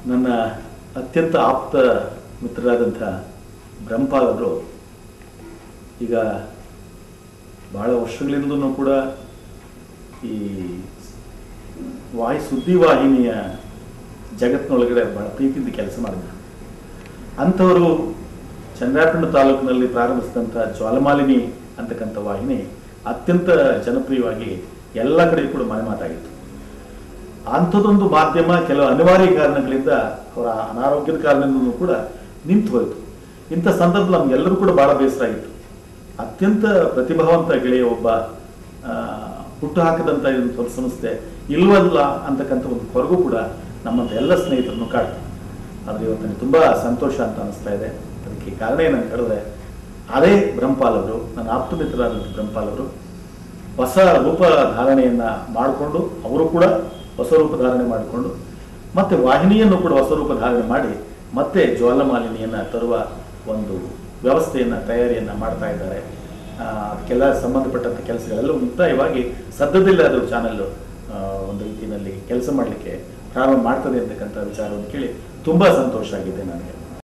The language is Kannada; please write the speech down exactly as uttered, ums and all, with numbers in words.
ನನ್ನ ಅತ್ಯಂತ ಆಪ್ತ ಮಿತ್ರರಾದಂಥ ಬ್ರಹ್ಮಪಾಲ್ ಅವರು ಈಗ ಬಹಳ ವರ್ಷಗಳಿಂದಲೂ ಕೂಡ ಈ ವಾಯು ಸುದ್ದಿವಾಹಿನಿಯ ಜಗತ್ತಿನೊಳಗಡೆ ಬಹಳ ಪ್ರೀತಿಯಿಂದ ಕೆಲಸ ಮಾಡಿದ್ದಾರೆ. ಅಂಥವರು ಚನ್ನರಾಯಪಟ್ಟಣ ತಾಲೂಕಿನಲ್ಲಿ ಪ್ರಾರಂಭಿಸಿದಂಥ ಜ್ವಾಲಮಾಲಿನಿ ಅಂತಕ್ಕಂಥ ವಾಹಿನಿ ಅತ್ಯಂತ ಜನಪ್ರಿಯವಾಗಿ ಎಲ್ಲ ಕಡೆ ಕೂಡ ಮನೆ ಮಾತಾಗಿತ್ತು. ಅಂಥದ್ದೊಂದು ಮಾಧ್ಯಮ ಕೆಲವು ಅನಿವಾರ್ಯ ಕಾರಣಗಳಿಂದ ಅವರ ಅನಾರೋಗ್ಯದ ಕಾರಣದಿಂದಲೂ ಕೂಡ ನಿಂತು ಹೋಯಿತು. ಇಂಥ ಸಂದರ್ಭದಲ್ಲಿ ನಮಗೆಲ್ಲರೂ ಕೂಡ ಬಹಳ ಬೇಸರ ಆಗಿತ್ತು. ಅತ್ಯಂತ ಪ್ರತಿಭಾವಂತ ಗೆಳೆಯ ಒಬ್ಬ ಹುಟ್ಟು ಹಾಕಿದಂಥ ಒಂದು ಸಂಸ್ಥೆ ಇಲ್ವಲ್ಲ ಅಂತಕ್ಕಂಥ ಒಂದು ಕೊರಗು ಕೂಡ ನಮ್ಮಂಥ ಎಲ್ಲ ಸ್ನೇಹಿತರನ್ನು ಕಾಡ್ತು. ಆದರೆ ಇವತ್ತು ನನಗೆ ತುಂಬ ಸಂತೋಷ ಅಂತ ಅನಿಸ್ತಾ ಇದೆ. ಅದಕ್ಕೆ ಕಾರಣ ಏನಂತ ಹೇಳಿದ್ರೆ ಅದೇ ಬ್ರಹ್ಮಪಾಲ್ ಅವರು, ನನ್ನ ಆಪ್ತ ಮಿತ್ರರಾದಂಥ ಬ್ರಹ್ಮಪಾಲ್ ಅವರು ಹೊಸ ರೂಪ ಧಾರಣೆಯನ್ನು ಮಾಡಿಕೊಂಡು ಅವರು ಕೂಡ ಹೊಸ ರೂಪ ಧಾರಣೆ ಮಾಡಿಕೊಂಡು ಮತ್ತೆ ವಾಹಿನಿಯನ್ನು ಕೂಡ ಹೊಸ ರೂಪ ಧಾರಣೆ ಮಾಡಿ ಮತ್ತೆ ಜ್ವಾಲಮಾಲಿನಿಯನ್ನು ತರುವ ಒಂದು ವ್ಯವಸ್ಥೆಯನ್ನು ತಯಾರಿಯನ್ನು ಮಾಡ್ತಾ ಇದ್ದಾರೆ. ಅದಕ್ಕೆಲ್ಲ ಸಂಬಂಧಪಟ್ಟಂಥ ಕೆಲಸಗಳೆಲ್ಲ ಮುಕ್ತಾಯವಾಗಿ ಸದ್ಯದಲ್ಲೇ ಅದು ಚಾನಲ್ಲು ಒಂದು ರೀತಿಯಲ್ಲಿ ಕೆಲಸ ಮಾಡಲಿಕ್ಕೆ ಪ್ರಾರಂಭ ಮಾಡ್ತದೆ ಅಂತಕ್ಕಂಥ ವಿಚಾರವನ್ನು ಕೇಳಿ ತುಂಬ ಸಂತೋಷ ಆಗಿದೆ ನನಗೆ.